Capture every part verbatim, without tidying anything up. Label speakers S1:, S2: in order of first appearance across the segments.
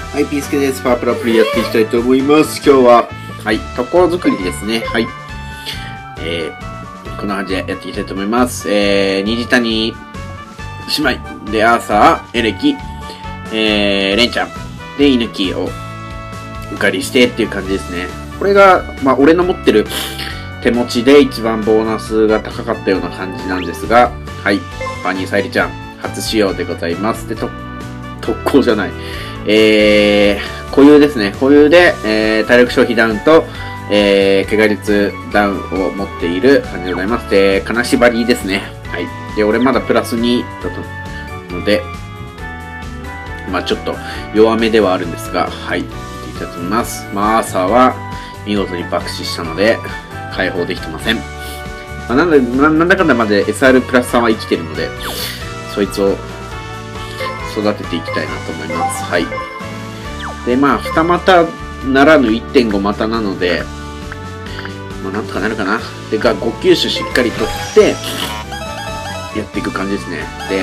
S1: はい、ピースケです。パワープロアプリやっていきたいと思います。今日は、はい、ところ作りですね。はい。えー、こんな感じでやっていきたいと思います。えー、虹谷姉妹で、アーサー、エレキ、えー、レンちゃんで、イヌキをお借りしてっていう感じですね。これが、まあ、俺の持ってる手持ちで一番ボーナスが高かったような感じなんですが、はい、バニーサイリちゃん、初使用でございます。で、と、特攻じゃない。えー、固有ですね。固有で、えー、体力消費ダウンと、えー、怪我率ダウンを持っている感じでございます。で、金縛りですね。はい。で、俺まだプラスにだったので、まあちょっと弱めではあるんですが、はい。いきたいと思います。まあ、アーサーは見事に爆死したので、解放できてません。まあ、なんだ、なんだかんだまで エスアール プラスさんは生きてるので、そいつを育てていきたいなと思います。はい。で、まあ、二股ならぬ いってんご 股なので、まあ、なんとかなるかな。で、が、ご球種しっかり取って、やっていく感じですね。で、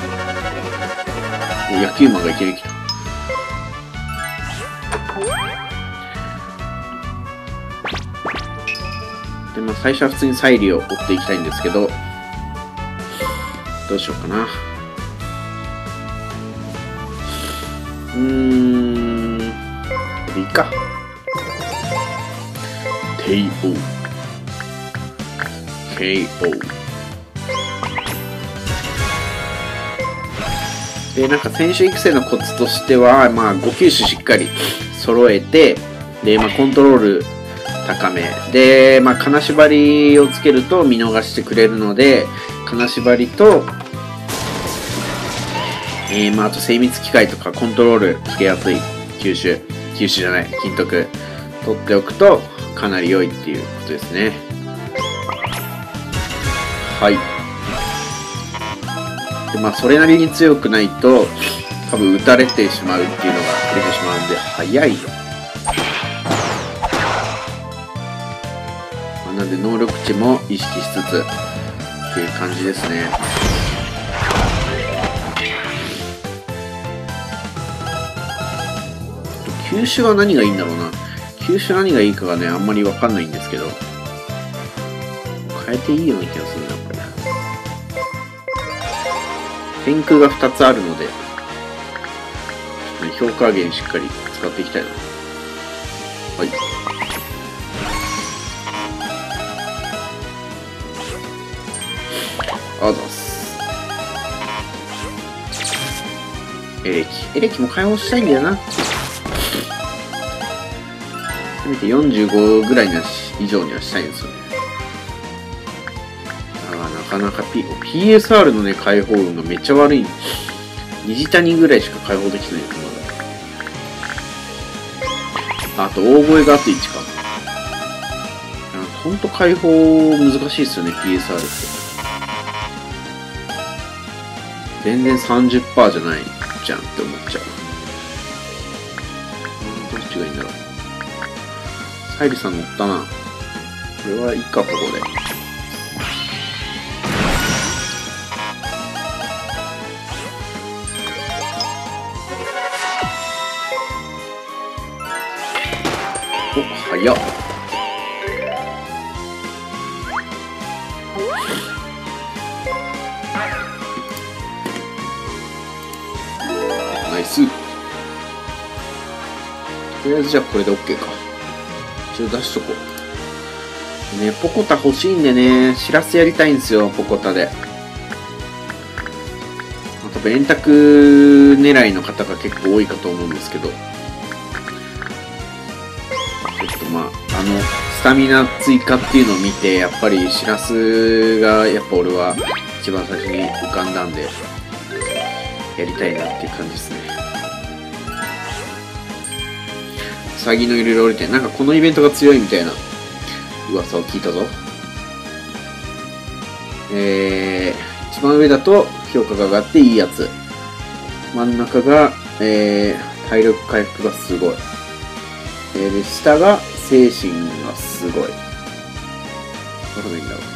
S1: 野球マンがいきなり来た。で、まあ、最初は普通にサイリを追っていきたいんですけど、どうしようかな。うーん、これでいいか。ケーオー。ケーオー。で、なんか選手育成のコツとしては、まあ、ご球種しっかり揃えて、で、まあ、コントロール高め。で、まあ、金縛りをつけると見逃してくれるので、金縛りと、えー、まあ、あと精密機械とかコントロールつけやすい球種、球種じゃない、金徳取っておくとかなり良いっていうことですね。はい。で、まあ、それなりに強くないと多分打たれてしまうっていうのが出てしまうんで、早いよ。まあ、なので能力値も意識しつつっていう感じですね。球種は何がいいんだろうな。球種何がいいかがね、あんまりわかんないんですけど。変えていいような気がするな、これ。天空がふたつあるので、ちょっとね、評価源しっかり使っていきたいな。はい。あざっす。エレキ。エレキも解放したいんだよな。せめてよんじゅうごぐらいには以上にはしたいんですよね。ああ、なかなか P、ピーエスアール のね、解放運がめっちゃ悪い。虹谷ぐらいしか解放できないです、まだ。あと、大声があといちか。ほんと解放難しいですよね、ピーエスアール って。全然 さんじゅっパーセント じゃないじゃんって思っちゃう。どっちがいいんだろう。サイリさん乗ったな。これはいいか、ここで。お、早っ。ナイス。とりあえずじゃあこれで OK か。一応出しとこう。ね、ポコタ欲しいんでね、しらすやりたいんですよ、ポコタで。多分円卓狙いの方が結構多いかと思うんですけど。ちょっとまあ、あの、スタミナ追加っていうのを見て、やっぱりしらすが、やっぱ俺は一番最初に浮かんだんで、やりたいなっていう感じですね。ウサギのいろいろ降りて、なんかこのイベントが強いみたいな噂を聞いたぞ。えー、一番上だと評価が上がっていいやつ。真ん中が、えー、体力回復がすごい。えー、で、下が精神がすごい。どこがいいんだろ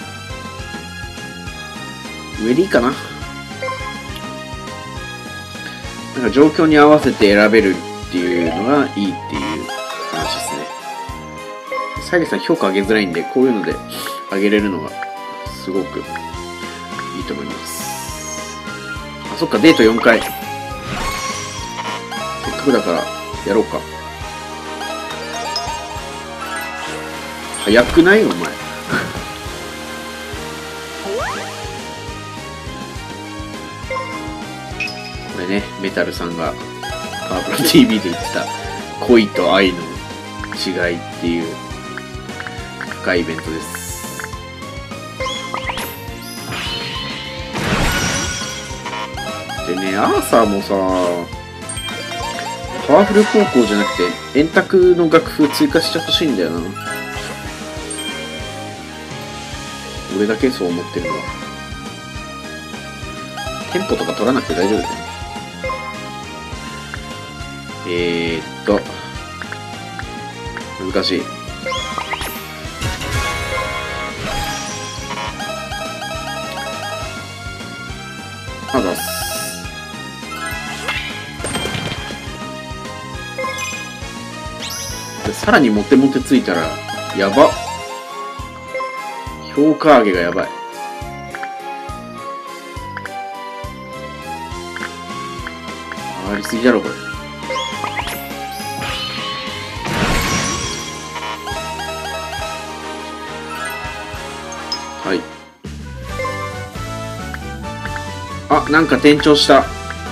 S1: う。上でいいかな。なんか状況に合わせて選べるいうのがいいっていう話ですね。サイリさん評価上げづらいんで、こういうので上げれるのがすごくいいと思います。あ、そっか、デートよんかい。せっかくだからやろうか。早くないお前。これね、メタルさんがパワープロ ティーブイ で言ってた恋と愛の違いっていう深いイベントです。でね、アーサーもさ、パワフル高校じゃなくて円卓の楽譜追加してほしいんだよな。俺だけそう思ってるのは。テンポとか取らなくて大丈夫だよね。えーっと難しい。あざっす。でさらにモテモテついたらやば。評価上げがやばい。上がりすぎだろこれ。はい。あ、なんか転調した。あ、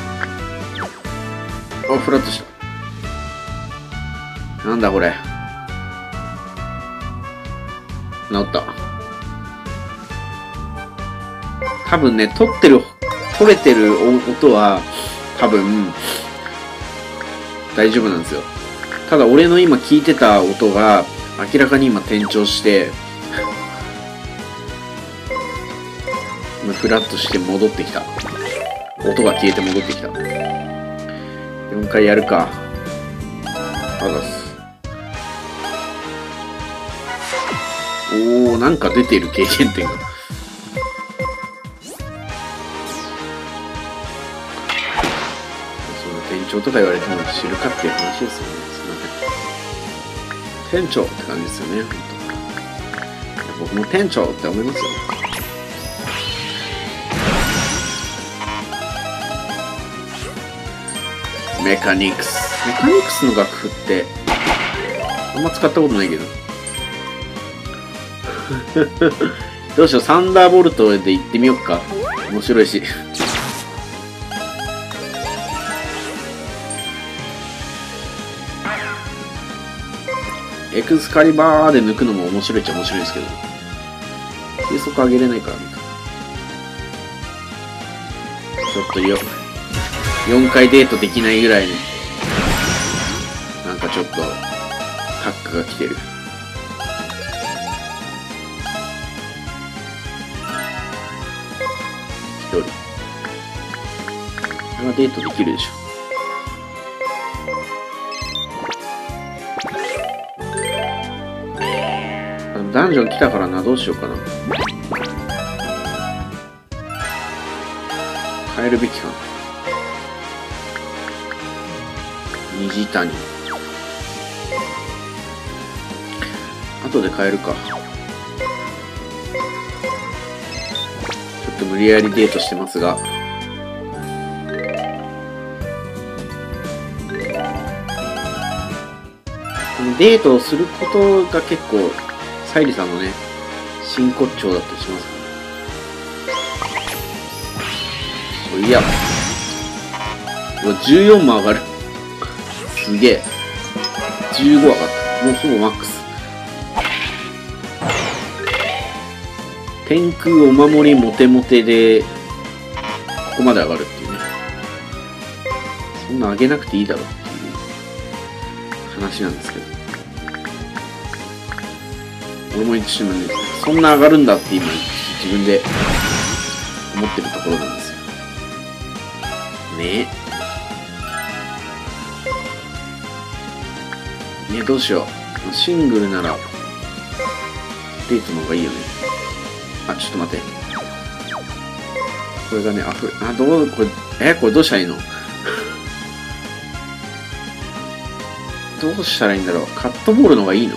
S1: フラットした。なんだこれ。治った。多分ね、取ってる、取れてる音は多分大丈夫なんですよ。ただ俺の今聞いてた音が明らかに今転調してフラットして戻ってきた。音が消えて戻ってきた。よんかいやるか。あざっす。おー、なんか出てる経験点が。その店長とか言われても知るかっていう話ですよね。すいません。店長って感じですよね、本当。僕も店長って思いますよ。メカニクス。メカニクスの楽譜ってあんま使ったことないけど。どうしよう、サンダーボルトで行ってみようか。面白いし。エクスカリバーで抜くのも面白いっちゃ面白いですけど、計測上げれないからね。ちょっとよよんかいデートできないぐらいになんかちょっとタックが来てる。一人これはデートできるでしょ。ダンジョン来たからな。どうしようかな。変えるべきかな。虹谷。後で変えるか。ちょっと無理やりデートしてますが。このデートをすることが結構サイリさんのね、真骨頂だったりしますから。そういや。うわ、じゅうよんも上がる。すげえ。じゅうご上がった。もうほぼマックス。天空お守りモテモテで、ここまで上がるっていうね。そんな上げなくていいだろうっていう話なんですけど。俺も一瞬ね、そんな上がるんだって今自分で思ってるところなんですよ。ねえ。ねえ、どうしよう。シングルならデートの方がいいよね。あ、ちょっと待って。これがね、あふれ、あ、どう、これ、え、これどうしたらいいのどうしたらいいんだろう。カットボールの方がいいの？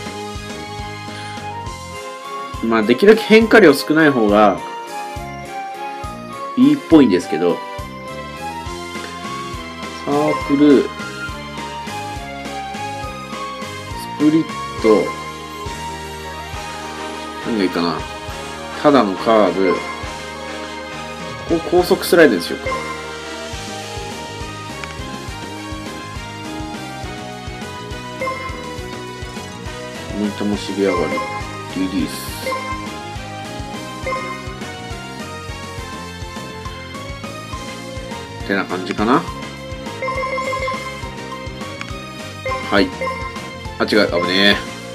S1: まあ、できるだけ変化量少ない方がいいっぽいんですけど、サークル、スプリット、何がいいかな。ただのカーブ、ここ高速スライドにしようか。モニタも尻上がり、リリース。ってな感じかな。はい。あ、違う、危ねえ。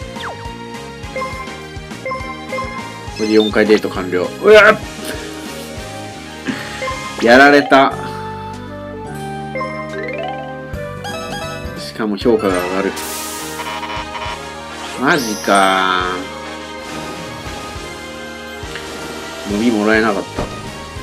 S1: これでよんかいデート完了。うわっやられた。しかも評価が上がる。マジかー。伸びもらえなかった。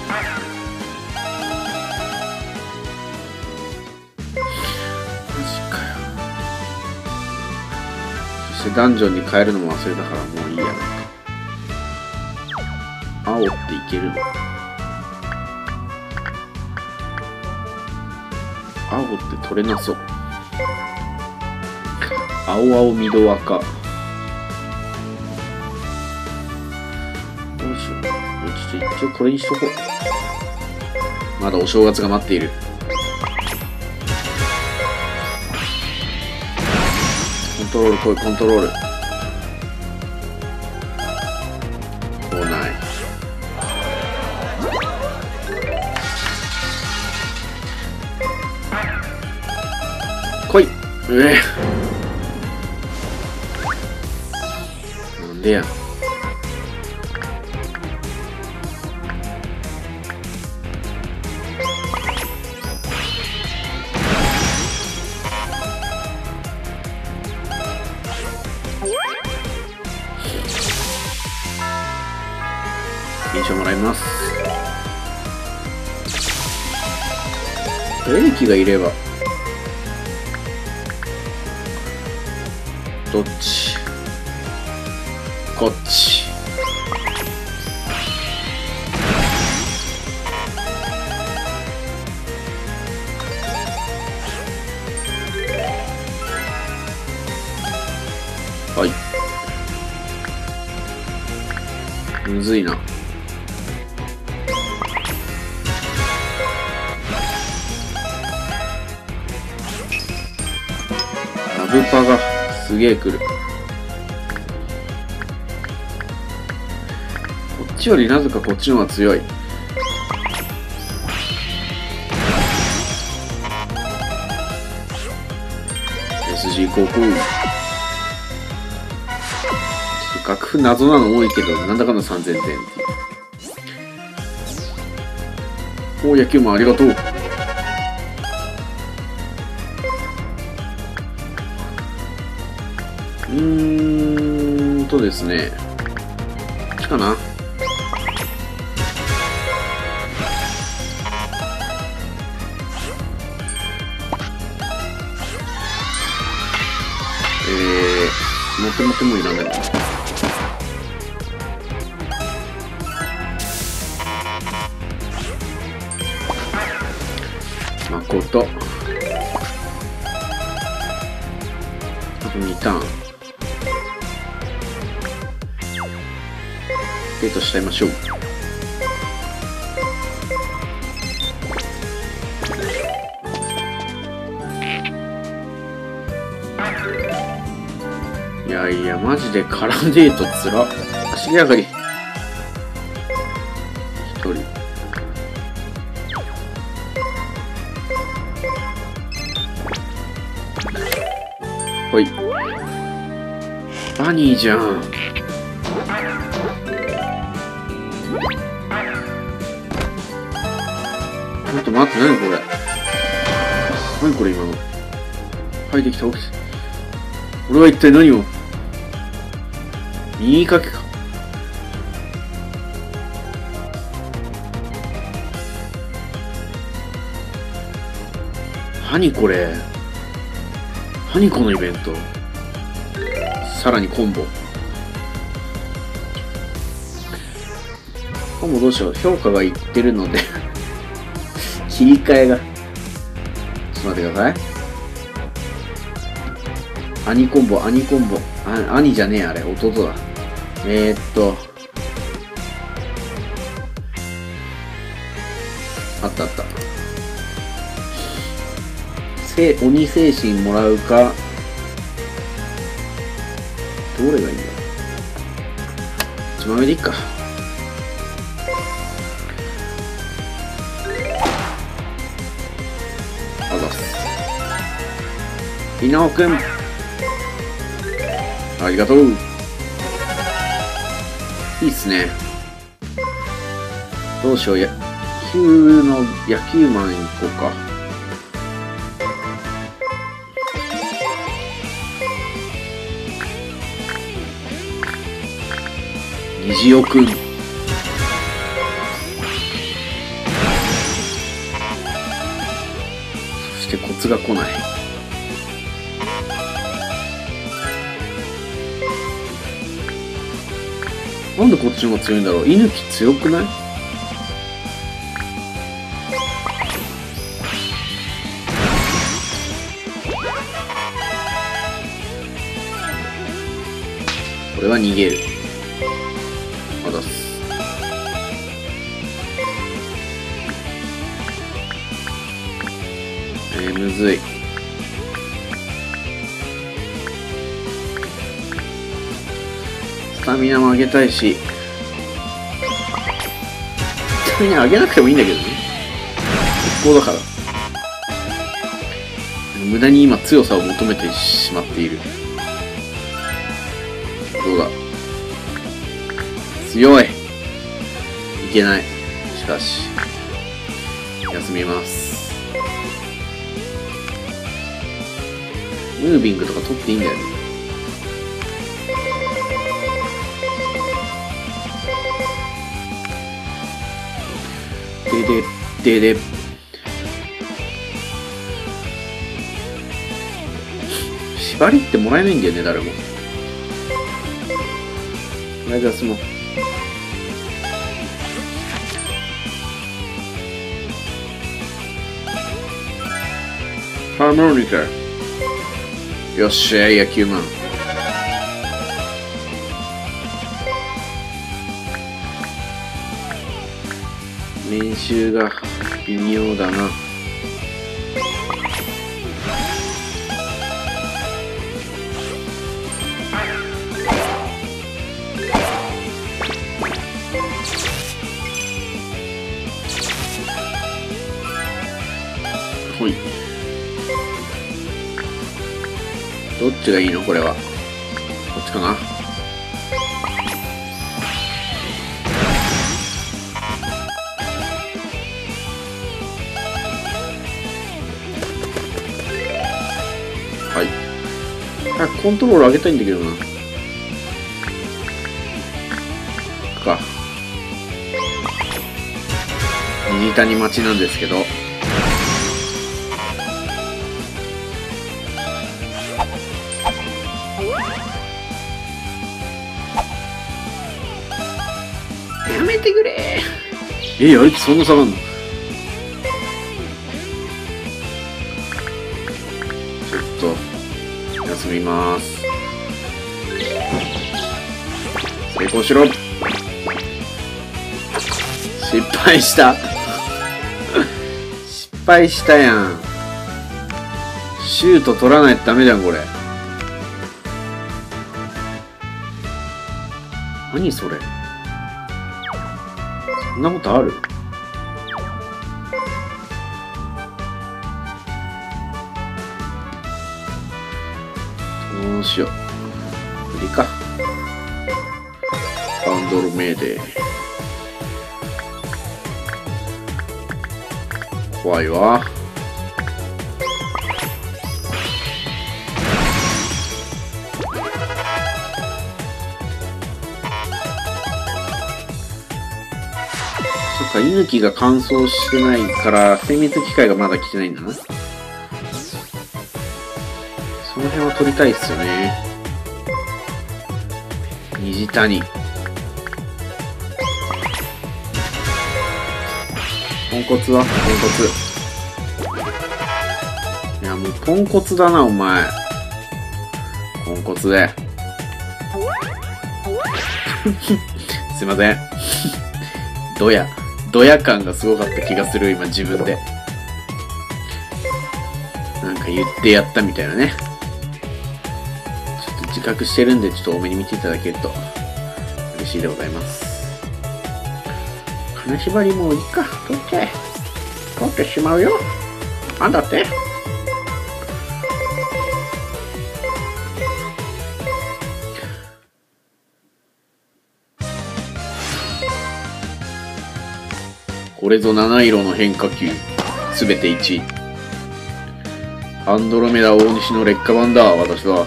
S1: ダンジョンに変えるのも忘れたからもういいやなんか。青っていけるの？青って取れなそう。青青緑赤。どうしよう。ちょっと一応これにしとこう。まだお正月が待っている。コントロール来い、コントロール。来ない。来い。うえ。なんでや。印象もらいます。エレキがいればどっち？こっち。はい。むずいな。ラブパがすげえ来る。こっちよりなぜかこっちの方が強い。エスジー 航空。ちょっと楽譜謎なの多いけど、なんだかんださんぜんてんっていう。お、野球もありがとう。うーんとですね。こっちかな。えー、モテモテもいらないな。まこと。あとにターン。デートしちゃいましょう。いやいや、マジでカラーデートつら。足上がり。一人。ほい。バニーじゃん。ちょっと待って、何これ。何これ今の。入ってきた、起きて。俺は一体何を。右かけか。何これ。 何このイベント。さらにコンボ。コンボどうしよう。評価がいってるので切り替えが。ちょっと待ってください。兄コンボ、兄コンボ。あ、兄じゃねえ、あれ。弟だ。えー、っと。あったあった。せ、鬼精神もらうか。どれがいいんだ。一番上でいいか。あざっす。稲尾くん。ありがとう。いいっすね。どうしよう。や、野球の、野球マン行こうか。虹尾くん。そしてコツが来ない。なんでこっちの方が強いんだろう。猪木強くない？これは逃げる。あだす。えー、むずい。スタミナも上げたいし、スタミナ上げなくてもいいんだけどね。一方だから。無駄に今強さを求めてしまっている。どうだ。強い。いけない。しかし、休みます。ムービングとか取っていいんだよね。でで、でで。縛りってもらえないんだよね、誰も。とりあえず休もう。ハーモニカ。よっしゃ、野球マン。練習が微妙だな。ほい。どっちがいいのこれは。こっちかな。はい。あ、コントロール上げたいんだけどな。か。虹谷待ちなんですけど。やめてくれー。え、あいつそんな下がんの？ちょっと休みまーす。成功しろ。失敗した失敗したやん。シュート取らないとダメじゃんこれ。何それ。そんなことある？どうしよう。無理か。バンドルメーデー。怖いわ。そっか、猪木が乾燥してないから精密機械がまだ来てないんだな。そその辺は取りたいっすよね。虹谷。ポンコツはポンコツ。いや、もうポンコツだな、お前。ポンコツで。すいません。ドヤ。ドヤ感がすごかった気がする、今自分で。なんか言ってやったみたいなね。ちょっと自覚してるんで、ちょっと多めに見ていただけると嬉しいでございます。金縛りもういいか。取って。取ってしまうよ。なんだって。これぞ七色の変化球。すべていち。アンドロメダ大西の劣化版だ、私は。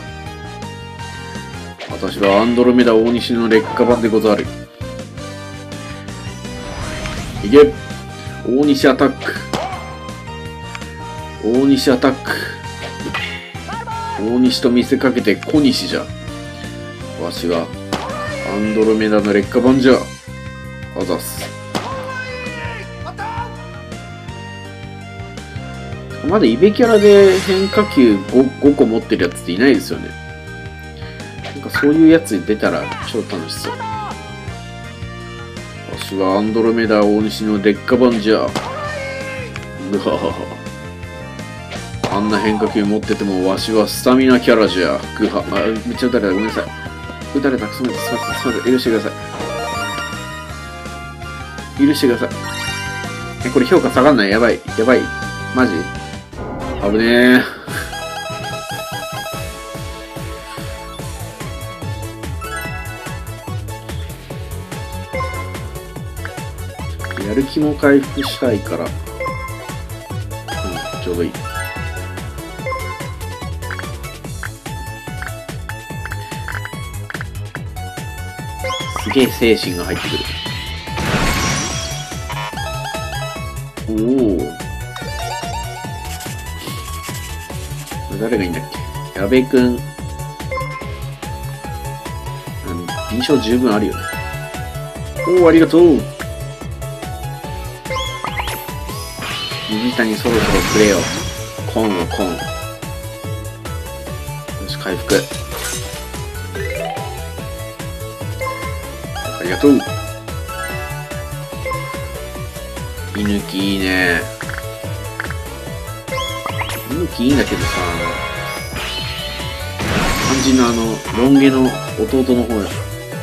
S1: 私はアンドロメダ大西の劣化版でござる。いけ！大西アタック。大西アタック。大西と見せかけて小西じゃ。わしはアンドロメダの劣化版じゃ。あざす。まだイベキャラで変化球 5, ごこ持ってるやつっていないですよね。なんかそういうやつ出たら超楽しそう。わしはアンドロメダ大西の劣化版じゃ。うわあんな変化球持っててもわしはスタミナキャラじゃ。ぐはあ、めっちゃ打たれた。ごめんなさい。打たれた。すみません。すみません。すみません。許してください。許してください。え、これ評価下がんない？やばい。やばい。マジ？危ねえ。やる気も回復したいから、うん、ちょうどいい。すげえ精神が入ってくる。おお。誰がいいんだっけ？矢部くん。印象十分あるよね。おお、ありがとう。右下にそろそろくれよ。コンをコン。よし、回復。ありがとう。居抜きいいね。居抜きいいんだけどさ、肝心のあの、ロン毛の弟の方や。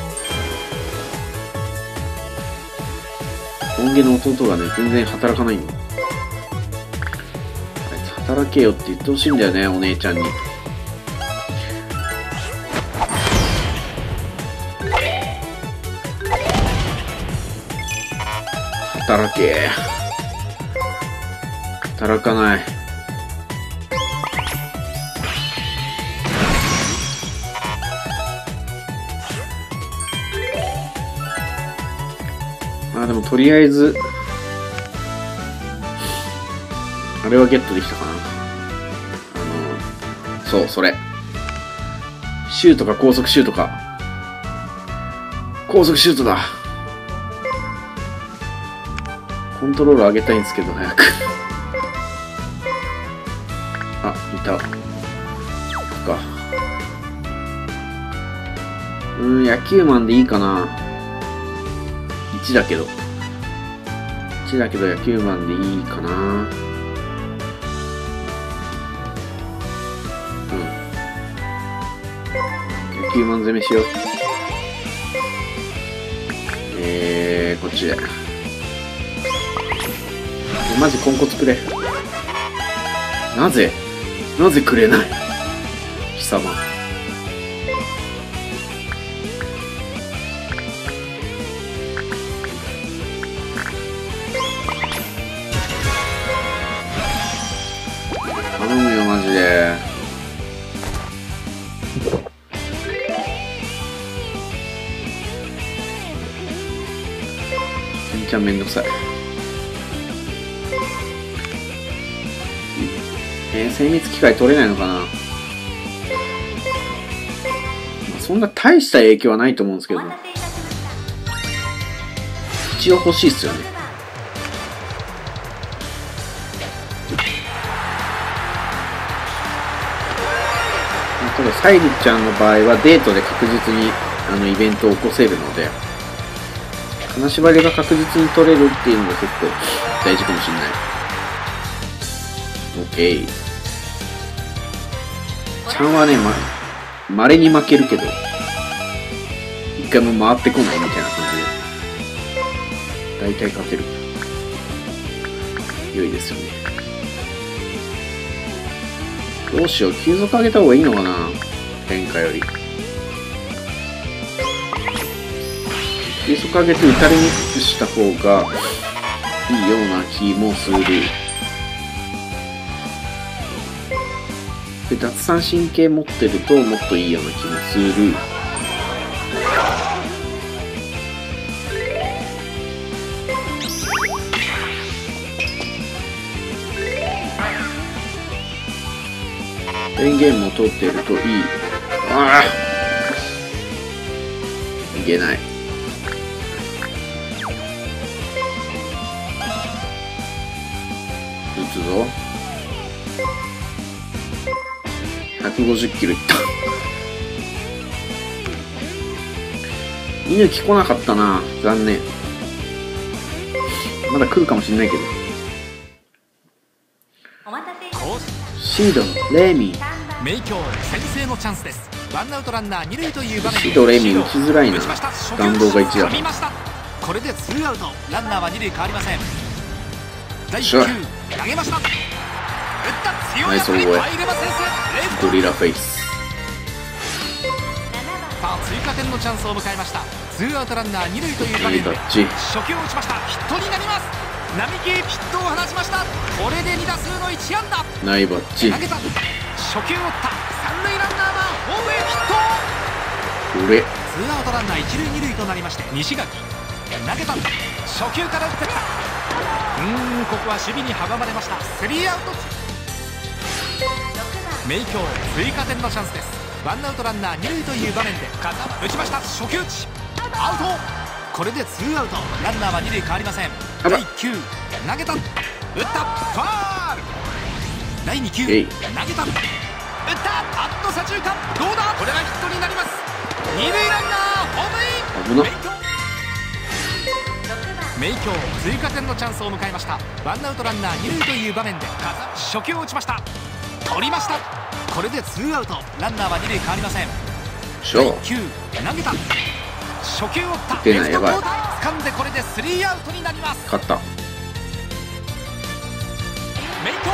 S1: ロン毛の弟がね、全然働かないんだ。働けよって言ってほしいんだよね、お姉ちゃんに。働け。働かない。まあでもとりあえずあれはゲットできたかな。あのそうそれシュートか高速シュートか。高速シュートだ。コントロール上げたいんですけど早くあ、いた。そっか。うーん、野球マンでいいかな。いちだけど。いちだけど野球マンでいいかな。うん。野球マン攻めしよう。えー、こっちで。マジコンコツくれ。なぜなぜくれない貴様。頼むよマジで。めちゃめんどくさい。えー、精密機械取れないのかな。 そんな大した影響はないと思うんですけど、一応欲しいっすよね。ただサイリちゃんの場合はデートで確実にあのイベントを起こせるので、金縛りが確実に取れるっていうのが結構大事かもしれない。 OK。 ちゃんはね、ま稀に負けるけど一回も回ってこないみたいな感じで大体勝てる。良いですよね。どうしよう、急速上げた方がいいのかな、変化より。急速上げて打たれにくくした方がいいような気もする。で、奪三振系持ってるともっといいような気もする。電源も取ってるといい。ああ、いけない。打つぞ。ひゃくごじゅっキロいった。猪木来なかったな、残念。まだ来るかもしれないけど。シード、レミー。
S2: 名強先制のチャンスです。ワンアウトランナー二塁という場面で
S1: シード、レミー打ちづらいな。弾道がいちだ。
S2: これでツーアウト、ランナーは二塁変わりません。だいきゅう投げました。打った強い当たり、入れません。
S1: ゴリラフェイス。
S2: さあ追加点のチャンスを迎えました。ツーアウトランナー二塁という場面で初球を打ちました。ヒットになります。並木ヒットを放ちました。これでに打数のいち安打。
S1: ナイバッチ。
S2: 投げた、初球を打った。三塁ランナーはホームへヒット。
S1: これ
S2: ツーアウトランナー一塁二塁となりまして、西垣投げた。初球から打ってきた。うーん、ここは守備に阻まれました。スリーアウト。名強追加点のチャンスです。ワンアウトランナー二塁という場面で風間打ちました。初球打ちアウト。これでツーアウト、ランナーは二塁変わりません。だいきゅう投げた、打った、ファール。だいに球投げた、打った、あっと左中間、どうだ、これがヒットになります。二塁ランナーホームイン。名強追加点のチャンスを迎えました。ワンアウトランナー二塁という場面で風初球を打ちました。取りました。これでツーアウト、ランナーは二塁変わりません。だいきゅう投げた、初球を打った。レフト交代掴んで、これでスリーアウトになります。
S1: 勝った。
S2: メイト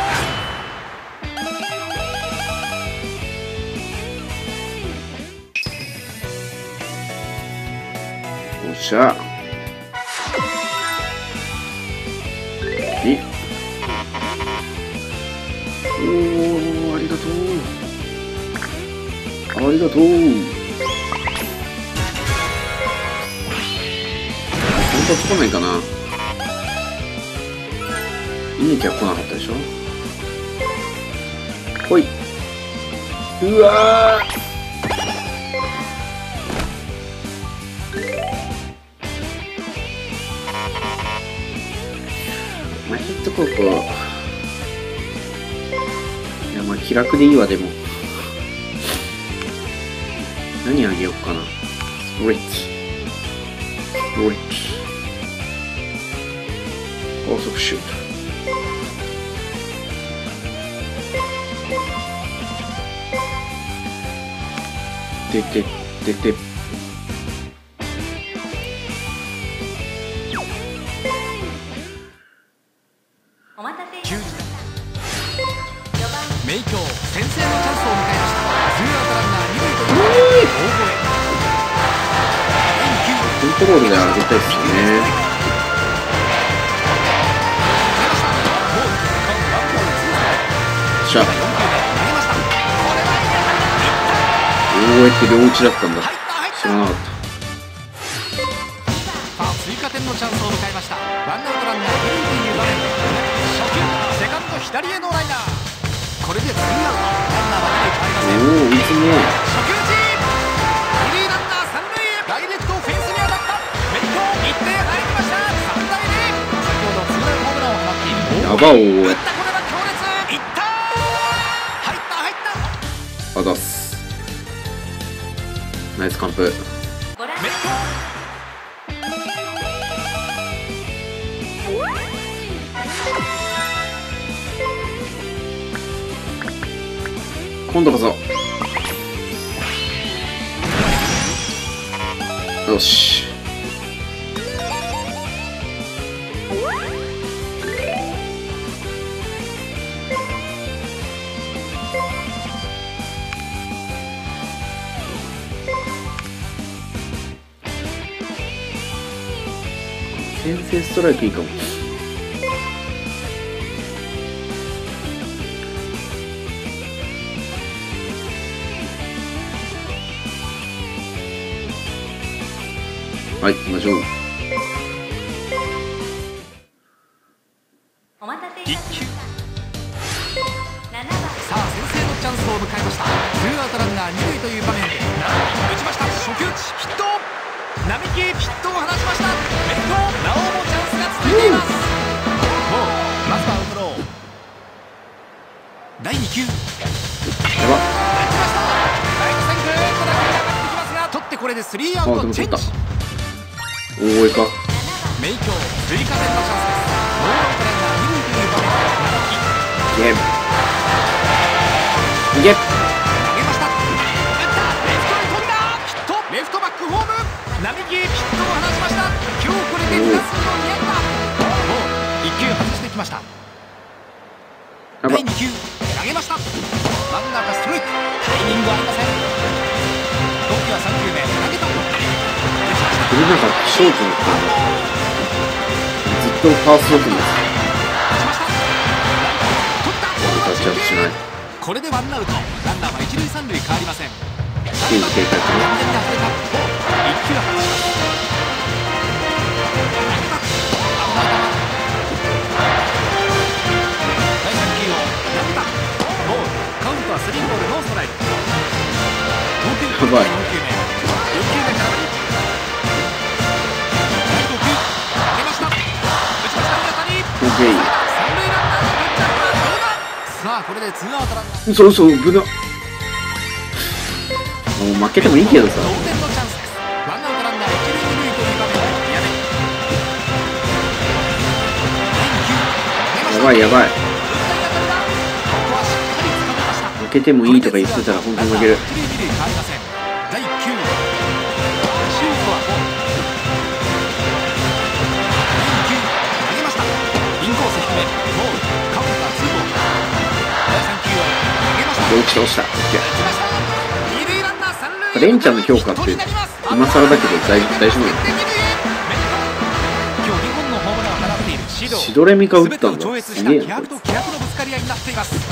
S1: おっしゃ。え、おー、ありがとう、ありがとう。本当はつかないかな。猪木は来なかったでしょ。来い。うわー、まあ、ヒットコークは、いや、まあ気楽でいいわ。でも何あげようかな。スプリッツ、スプリッツ、高速シュート。でてでて。
S2: 名強先制のチャンスを迎えました。ツーアウトランナー二塁という大声。
S1: コントロールで上げたいですよね。しゃ、どうやって両打ちだったんだ、知らなかった。
S2: さあ追加点のチャンスを迎えました。ワンアウトランナー二塁という場面で初球、セカンド左へのライナー。これでツーアウト、ランナーは二塁変わりません。
S1: おお、いいですね。
S2: 初球打ち、二塁
S1: バオを
S2: 打った。これは強烈。いった。入った入った。
S1: あざっす。ナイス完封。
S2: メイ
S1: 今度こそ。よし。先制ストライクいいかも。はい、行きましょう。
S2: お待たせいたしました。さあ先制のチャンスを迎えました。ツーアウトランナー二塁という場面で打ちました。初球打ちヒット。並木ヒットを放ちました。メイトなおもチャンスが続いています。もうまずはアウトロー。だいに球。
S1: やば。
S2: 打ちました。ライト線ぐーっと打球が上がってきますが取ってこれでスリーアウトチェンジ。
S1: 大江か。
S2: メイキョウ追加点のチャンスです。ノーアウトランナー二塁という場面で並木
S1: ゲームいけ。
S2: 投げました。打ったレフトへ飛んだヒット。レフトバックホーム並木ヒットを放ちました。今日これでに打数のに安打。もういっ球外してきました。だいに球投げました。真ん中ストライク。タイミングありません。動機はさん球目投げた。
S1: これなんかショートだったんだ。ずっとファーストオープンです。タッチアップしない。
S2: これでワンアウト。ランナーは一塁三塁変わりません。
S1: スピンの警戒かな。
S2: 一球外します。だいさん球を投げた。ボール。カウントはスリーボールノーストライク。投球
S1: やばい。
S2: よん球目。よん球目空振り。だいご球投げました。打ちました。当たり。
S1: オッケー。
S2: 三塁ランナーの決着はどうだ。さあこれでツーアウトランナー。
S1: 嘘嘘無駄。もう負けてもいいけどさ。
S2: 同点のチャンスです。ワンアウトランナー一塁二塁という場面で宮根。
S1: やばいやばい。
S2: 打った当たりだ。ここはしっかり掴めました。
S1: 負けてもいいとか言ってたら本当に負ける。
S2: 一塁二塁変わりません。だいきゅう。シュートはご。だいに球投げました。インコース低めボール。カウンターツーボール。だいさん球を投げました。
S1: 落ちた落ちた。
S2: 打ちました。二塁ランナー三塁。
S1: レンちゃんの評価って今更だけど大丈夫大丈夫なの？
S2: 今日にほんのホームランを放っているシド。
S1: シドレミカ打ったんだ。
S2: 全てを超越し
S1: すげえな。
S2: た気迫と気迫のぶつかり合いになっています。だ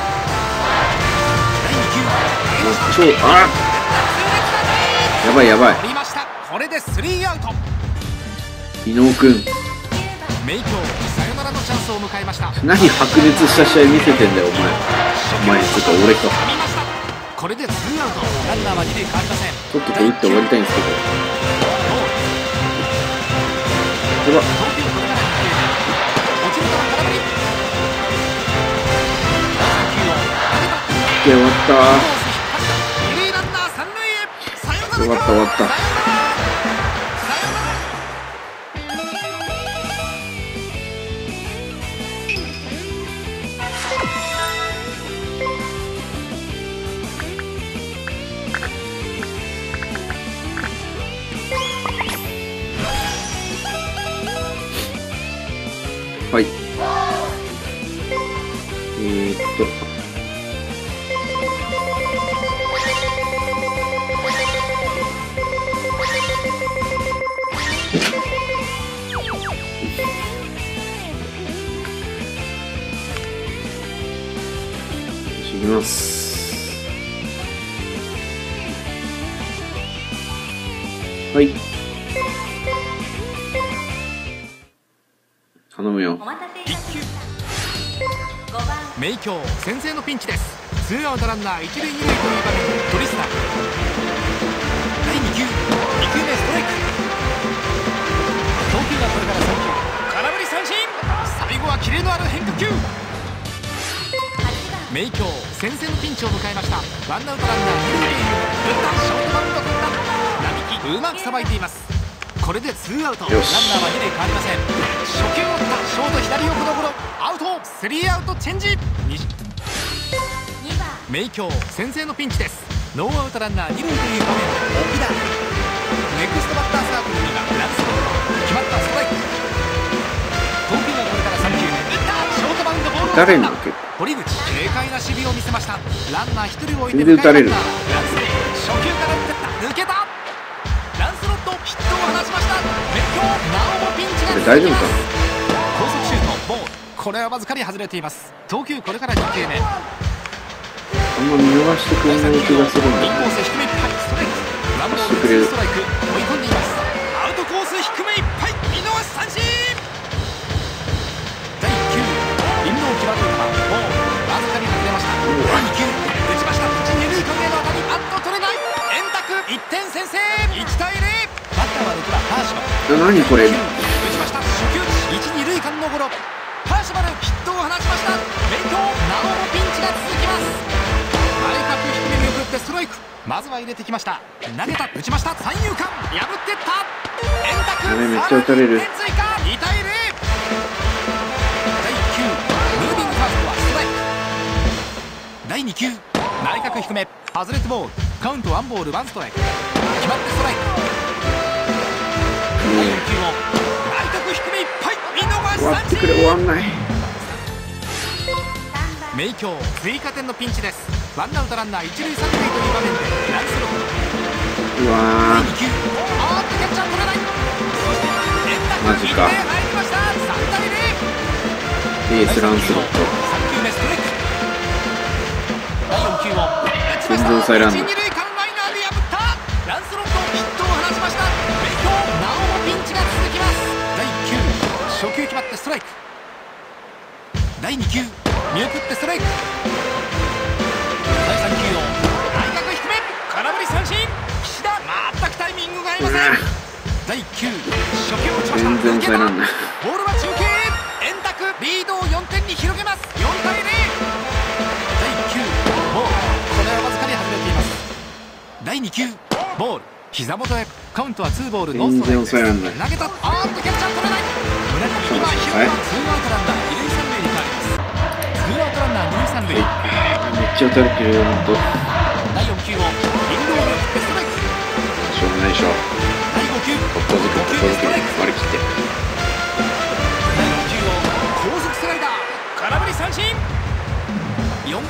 S2: いに球投げました。
S1: 超あやばいやばい。
S2: 取りました。これでスリーアウト。
S1: 伊野尾くん
S2: メイキョウサヨナラのチャンスを迎えました。
S1: 何白熱した試合見せてんだよお前。お前つうか俺か。
S2: 見ました。これでツーアウト。ランナーは二塁変わりません。
S1: ちょっとこう打って終わりたいんですけど。やばっ。
S2: 投球これからに球目。落ちるから空振り。だいさん球を投げた。
S1: 終わった
S2: 二塁ランナー三塁へ。サヨナラか。
S1: 終わった終わった。
S2: サヨナラ。サヨナラ。
S1: はい。えー、っと。いきます。はい。頼むよ。
S2: 一球。メイキョウ先制のピンチです。ツーアウトランナー一塁二塁という場面でトリスター。だいに球。に球目ストライク。投球はこれからさん球。空振り三振。最後はキレのある変化球。名強先制のピンチを迎えました。ワンアウトランナー二塁へ。打ったショートバウンド取った並木うまくさばいています。これでツーアウト。ランナーはに塁変わりません。初球を打ったショート左横のゴロアウト。スリーアウトチェンジ。名強先制のピンチです。ノーアウトランナー二塁という場面。沖田ネクストバッターサークルにはフランスゴロ決まったストライク。投球はこれからさん球目。打ったショートバウンドボールを
S1: 誰に受け
S2: 堀口軽快な守備を見せました。ランナーひとりを置いて迎えたランナーフランス初球から打ってった抜けた。ランスロットヒットを放ちました。名強なおもピンチが続きます。
S1: 大丈夫か。
S2: 高速シュートボール。これはわずかに外れています。投球これからに球目。
S1: あんま見逃してくれない気がするんだ。
S2: インコース低めいっぱいストライク。ワンボールツーストライク追い込んでいます。アウトコース低めいっぱい見逃し三振。だいいっ球インロー際どい球ボールわずかに外れました。だいに球打ちました。一二塁間への当たりあっと取れない。円卓いってん先制いち対ゼロ。バッターはろくばんパーシバル。
S1: 何これ。
S2: 打ちました初球一二塁間のゴロ。パーシバルヒットを放ちました。名強なおもピンチが続きます。内角低めに送ってストライク。まずは入れてきました。投げた打ちました三遊間破ってった円卓。
S1: あれめっちゃ打たれる。
S2: いちてん追加に対ゼロ。だいいっ球ムービングファーストはストライク。だいに球内角低め外れてボールカウントワンボールワンストライク決まってストライク。だいよん球を内角低めいっぱい見逃し
S1: 終わ
S2: 三
S1: ってくれ。終わんない。
S2: 名強追加点のピンチです。ワンアウトランナー一塁三塁という場面でフランスロット。
S1: うわ
S2: だいに球あーっとキャッチャー取れない。そして円卓
S1: マジか
S2: 入りましたさん対ゼロ。
S1: ーエースランスロット
S2: さん球目ストライク。だいよん球を打ちました。
S1: 全然抑えらんない。
S2: 一二塁間ライナーで破ったランスロットヒットを放ちました。名強なおもピンチが続きます。だいいっ球初球決まってストライク。だいに球見送ってストライク。だいさん球を内角低め空振り三振。岸田全くタイミングが合いません。だいいっ球初球を打ちました。
S1: 全然抑えらんない。
S2: ボールは中継円卓リードをよんてんに広げます。よん対ゼロ。だいいっ球ボールこれはわずかに外れています。だいに球ボール膝元へカウントはツーボールノーストライクです。
S1: 全然抑えらんない。
S2: 投げたあーっとキャッチャー取れない。村上今拾ったツーアウトランナー二塁三塁に変わります。ツーアウトランナー二塁三塁。
S1: めっちゃ打たれてるよ。ほんと
S2: だいよん球をインローで振ってストライク。
S1: しょうがないでしょ。
S2: だいご球
S1: ここづくここづく割り切って。
S2: だいよん球を高速スライダー空振り三振。よん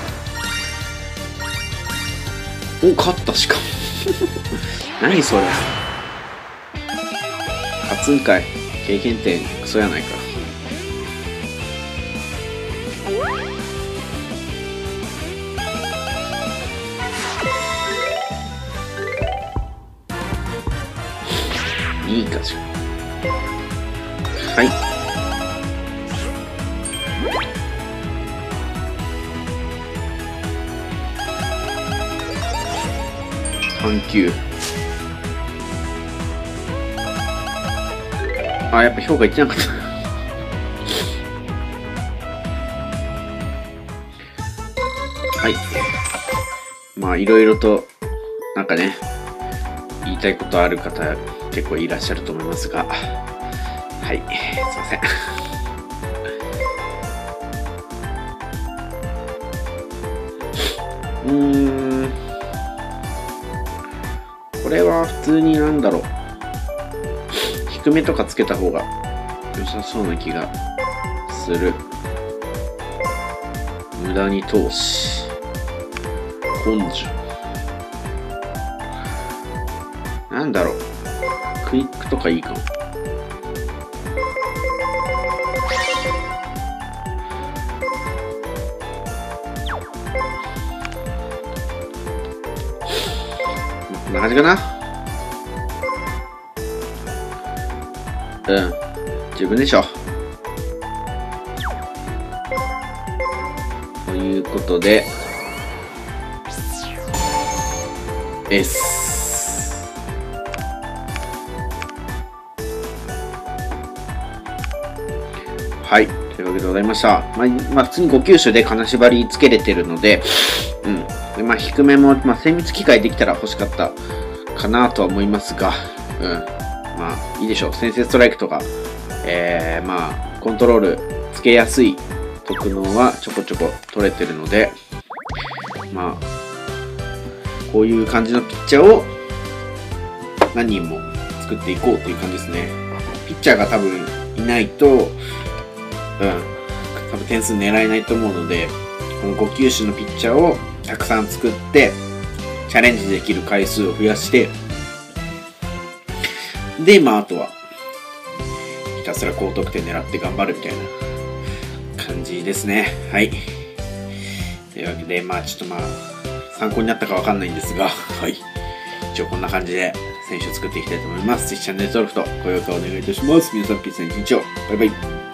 S1: お勝った。しかも何それ初んかい。経験点クソやないか。いいかじゃはい半球。あ、やっぱ評価いってなかったはい。まあいろいろとなんかね言いたいことある方結構いらっしゃると思いますが、はい、すいませんうーんこれは普通になんだろう低めとかつけた方が良さそうな気がする。無駄に投資根性なんだろうクイックとかいいかも。こんな感じかな。うん十分でしょ。ということで S はいというわけでございました。まあ、まあ、普通にご球種で金縛りつけれてるので、うん。でまあ、低めも、まあ、精密機械できたら欲しかったかなとは思いますが、うん。まあ、いいでしょう。先制ストライクとか、えー、まあ、コントロールつけやすい特能はちょこちょこ取れてるので、まあ、こういう感じのピッチャーを何人も作っていこうという感じですね。ピッチャーが多分いないと、うん、多分点数狙えないと思うので、このご球種のピッチャーをたくさん作って、チャレンジできる回数を増やして、で、まあ、あとは、ひたすら高得点狙って頑張るみたいな感じですね。はい。というわけで、まあ、ちょっとまあ、参考になったかわかんないんですが、はい。一応こんな感じで選手を作っていきたいと思います。ぜひチャンネル登録と高評価お願いいたします。皆さん、ピースな一日を。バイバイ。